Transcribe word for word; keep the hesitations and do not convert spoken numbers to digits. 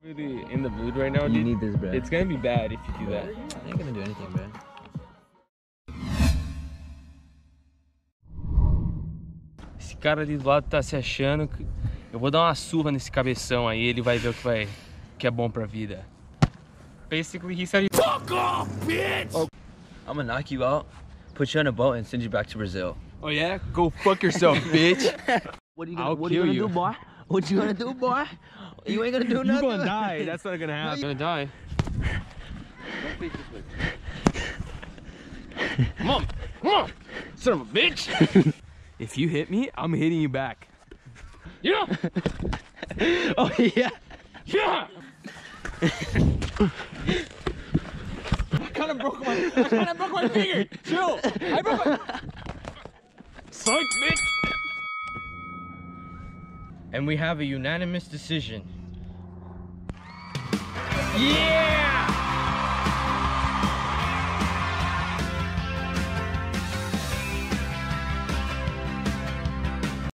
Really in the mood right now, dude. You need this, bro. It's gonna be bad if you do that. I ain't gonna do anything, bro. Esse cara ali do lado tá se achando que... Eu vou dar uma surra nesse cabeção aí, ele vai ver o que vai... que é bom pra vida. Basically, he said he... Fuck off, bitch! Oh. I'm gonna knock you out, put you on a boat, and send you back to Brazil. Oh yeah? Go fuck yourself, bitch! What are you gonna, I'll what kill are you gonna you. do, boy? What you gonna do, boy? You ain't gonna do nothing. You're gonna die. That's not gonna happen. You're gonna die. Come on. Come on. Son of a bitch. If you hit me, I'm hitting you back. Yeah. Oh, yeah. Yeah. I kind of broke my, I kind of broke my finger. Chill. I broke my... Suck, bitch. And we have a unanimous decision. Yeah!